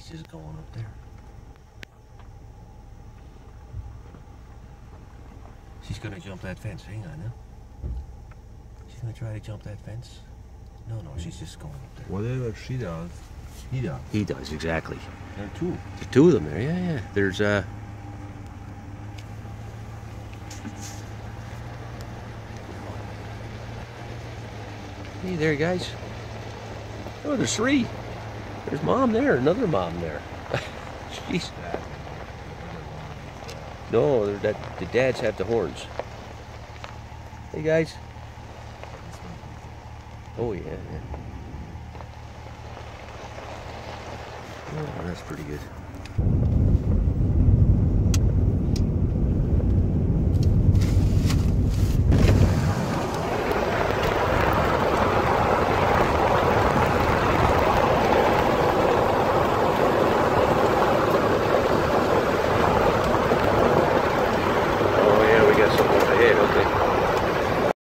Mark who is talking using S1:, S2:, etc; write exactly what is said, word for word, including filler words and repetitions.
S1: She's just going up there. She's gonna jump that fence. Hang on now. She's gonna try to jump that fence. No, no, she's just going up there.
S2: Whatever she does, he does.
S3: He does, exactly.
S2: There are two.
S3: There's two of them there, yeah, yeah. There's, uh... Hey there, guys. Oh, there's three. There's mom there, another mom there. Jeez. No, they're that, the dads have the horns. Hey, guys. Oh, yeah, yeah. Oh, that's pretty good. Oh, yeah, we got something up ahead, okay.